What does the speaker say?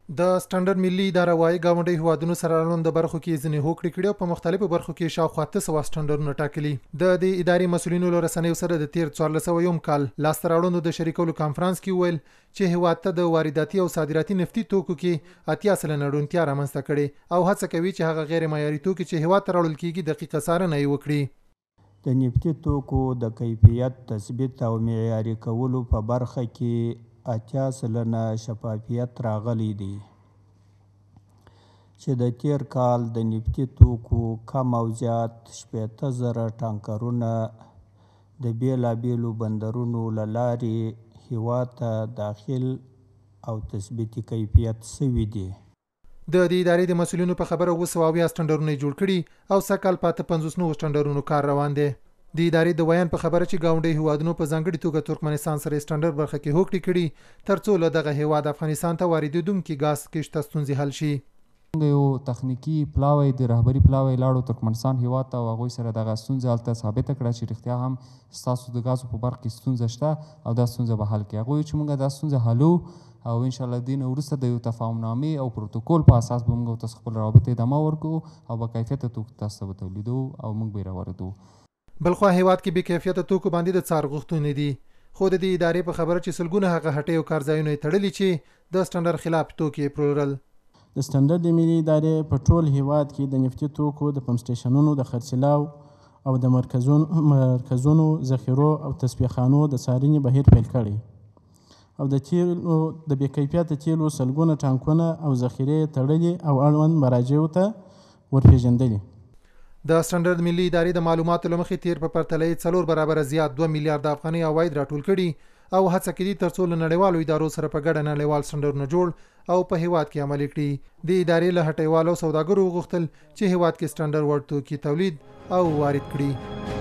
د سټانډرډ ملي اداره وايي ګاونډي هیوادونو سره اړوند برخو کې ځینې هوکړې کړې او په مختلفو برخو کې شاوخوا 800 سټانډرډونه ټاکلي. د دې ادارې مسولینو له رسنیو سره د 1401 کال لاسته راوړنو د شریکولو کانفرنس کې ویل چې هیواد ته د وارداتي او صادراتي نفتي توکو کې 80% نړونتیا رامنځته کړي او هڅه کوي چې هغه غیر معیاري توکي چې هیواد ته راوړل کیږي دقیقه څارنه یې وکړي. د نفتي توکو د کیفیت تثبیت او معیاري کولو په برخه کې 80% شفافیت راغلی دی چې د تیر کال د نفتي توکو کم او زیات 80,000 ټانکرونه د بیلابیلو بندرونو له لارې هیواد ته داخل او تثبیتي کیفیت سوي دي. د دې ادارې د مسولینو په خبره 200 سټانډرډونه جوړ کړي او سکهال پاته 50 سټانډرډونو کار روان دی. د ادارې د بیان په خبره چې ګاونډي هیوادونو په ځانګړي توګه ترکمنستان سره سټانډرډ برخه کې هوکړې کړي ترڅو له دغه هیواد افغانستان ته واردېدونکي ګاز کښته ستونزې حل شي. یو تخنیکی پلاوی د رهبری پلاوی لاړو ترکمنستان هیواد ته او هغوی سره دغه ستونزه هلته ثابته کړه چې رښتیا هم ستاسو د ګازو په برخه کې ستونزه شته او دا ستونزه به حل کړي. هغوی چې موږ دا ستونزه حلو او انشاءالله دې نه وروسته د یو تفاهمنامې او پروتوکول په اساس به موږ تاسو خپل روابط ادامه ورکړو او با کیفیته توکو تاسو ته به تولیدو او موږ به یې راوردو. بلخوا هیواد کې بې کیفیته توکو باندې د څار غوښتنې دي خو د دې ادارې په خبره چې سلګونه هغه هټۍ او کارځایونه یې تړلي چې د سټانډرډ خلاف توکي پلورل. د سټانډرډ ملي ادارې په ټول هیواد کې د نفتي توکو د پمپ سټیشنونو د خرڅلاو او د مرکزونو ذخیرو او تصفیهخانو د څارنې بهیر پیل کړی او د تیلو د بې کیفیته تیلو سلګونه ټانکونه او ذخیرې تړلي او اړوند مراجعو ته ورپېژندلي. د سټانډرډ ملي ادارې د معلوماتو له مخې تیر په پرتله 4 برابره زیات 2 میلیارډ افغاني عواید راټول کړي او هڅه کوي ترڅو له نړیوالو ادارو سره په ګډه نړیوال سټانډرډونه جوړ او په هیواد کې عملي کړي. د ادارې له هټیوالو سوداګرو غوښتل چې هیواد کې سټانډرډ وړ توکي تولید او وارد کړي.